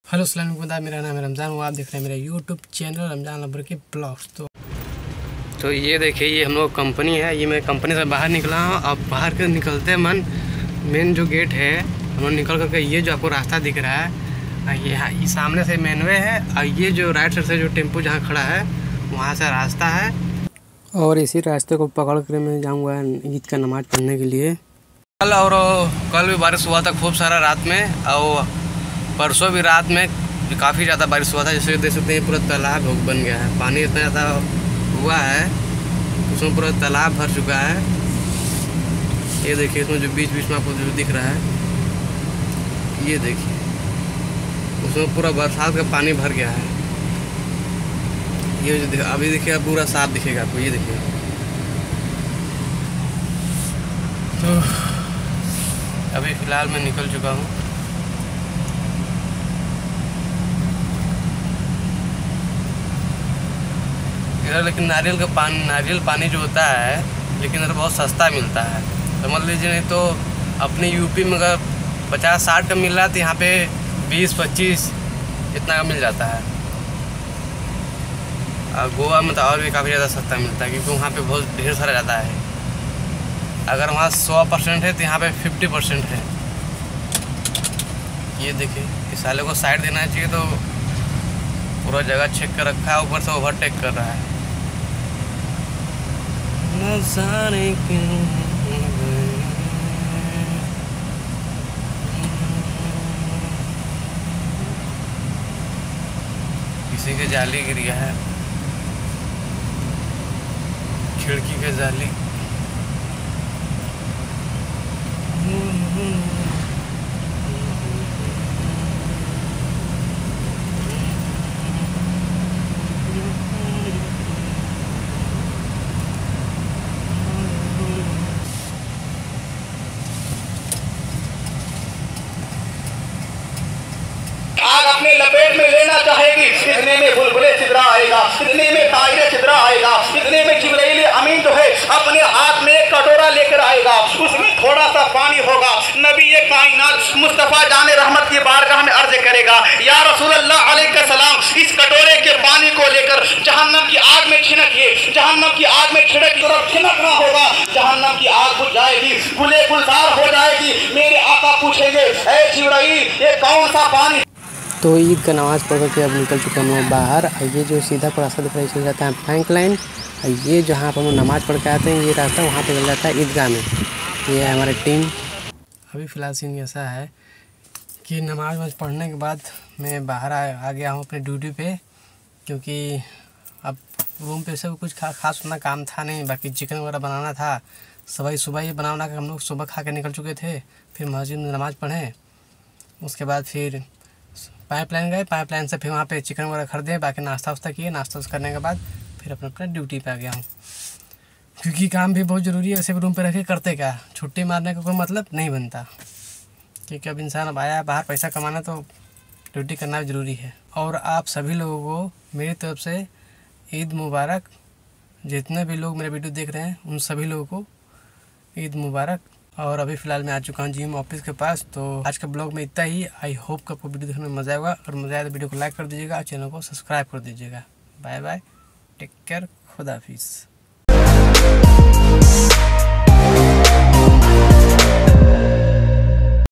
Hello अस्सलाम वालेकुम, मेरा नाम है रमज़ान और आप देख रहे हैं मेरा यूट्यूब चैनल रमज़ान लबर के ब्लॉग्स। तो ये देखिए, ये हम लोग कंपनी है। ये मैं कंपनी से बाहर निकला हूँ। अब बाहर के निकलते मन मेन जो गेट है हम लोग निकल करके ये जो आपको रास्ता दिख रहा है ये सामने से मेनवे है और ये जो राइट साइड से जो टेम्पो जहाँ खड़ा है वहाँ से रास्ता है और इसी रास्ते को पकड़ कर मैं जाऊँगा ईद का नमाज़ पढ़ने के लिए। कल भी बारिश हुआ था खूब सारा रात में, और परसों भी रात में काफ़ी ज़्यादा बारिश हुआ था। जैसे देख सकते हैं पूरा तालाब बन गया है, पानी इतना ज़्यादा हुआ है उसमें पूरा तालाब भर चुका है। ये देखिए इसमें जो बीच बीच में आपको जो दिख रहा है ये देखिए उसमें पूरा बरसात का पानी भर गया है। ये जो अभी देखिए पूरा साफ दिखेगा आपको, ये देखिए। तो अभी फ़िलहाल मैं निकल चुका हूँ। इधर लेकिन नारियल पानी जो होता है लेकिन इधर बहुत सस्ता मिलता है। समझ लीजिए, नहीं तो अपने यूपी में अगर 50-60 का मिल रहा है तो यहाँ पे 20-25 इतना का मिल जाता है। और गोवा में तो और भी काफ़ी ज़्यादा सस्ता मिलता है क्योंकि वहाँ पे बहुत ढेर सारा ज़्यादा है। अगर वहाँ 100% है तो यहाँ पे 50% है। ये देखिए, इस साले को साइड देना चाहिए तो पूरा जगह चेक कर रखा है, ऊपर से ओवरटेक कर रहा है। न जाने क्यों किसी के जाली गिर गया है, खिड़की के जाली। अपने लपेट में लेना चाहेगी, इतने में बुलबुले छिदरा आएगा, इतने में तायरे छिदरा आएगा, इतने में जिब्राइल अमीन जो है अपने हाथ में एक कटोरा लेकर आएगा, उसमें थोड़ा सा पानी होगा। नबी ये कायनात मुस्तफ़ा जाने रहमत की बारगाह में अर्ज करेगा, या रसूल अल्लाह अलैहि सलाम, इस कटोरे के पानी को लेकर जहन्नम की आग में छिड़किए। जहन्नम की आग में छिड़क तरफ छिड़कना होगा, जहन्नम की आग बुझ जाएगी, गुले गुलजार हो जाएगी। मेरे आका पूछेंगे, ऐ जिब्राइल ये कौन सा पानी। तो ईद का नमाज़ पढ़ के अब निकल चुके हम लोग बाहर। ये जो सीधा को रास्ता दिख रहा है चल जाता है बैंक लाइन। ये जहाँ पर हम लोग नमाज़ पढ़ के आते हैं ये रास्ता वहाँ पे चल जाता है ईदगाह में। ये है हमारी टीम। अभी फ़िलहाल सीन ऐसा है कि नमाज़ पढ़ने के बाद मैं बाहर आ गया हूँ अपने ड्यूटी पे, क्योंकि अब रूम पे सब कुछ खास उतना काम था नहीं। बाकी चिकन वगैरह बनाना था, सुबह ही बना के हम लोग सुबह खा के निकल चुके थे। फिर मस्जिद में नमाज़ पढ़ें, उसके बाद फिर पाइपलाइन गए, पाइपलाइन से फिर वहाँ पे चिकन वगैरह खरीदे, बाकी नाश्ता वास्ता किए। नाश्ता करने के बाद फिर अपना ड्यूटी पे आ गया हूँ, क्योंकि काम भी बहुत ज़रूरी है। वैसे भी रूम पे रह के करते क्या, छुट्टी मारने का कोई मतलब नहीं बनता, क्योंकि अब इंसान अब आया बाहर पैसा कमाना तो ड्यूटी करना भी ज़रूरी है। और आप सभी लोगों को मेरी तरफ से ईद मुबारक। जितने भी लोग मेरे वीडियो देख रहे हैं उन सभी लोगों को ईद मुबारक। और अभी फ़िलहाल मैं आ चुका हूँ जिम ऑफिस के पास। तो आज के ब्लॉग में इतना ही। आई होप कि आपको वीडियो देखने में मज़ा आएगा, और मज़ा आए तो वीडियो को लाइक कर दीजिएगा और चैनल को सब्सक्राइब कर दीजिएगा। बाय बाय, टेक केयर, खुदा हाफिज़।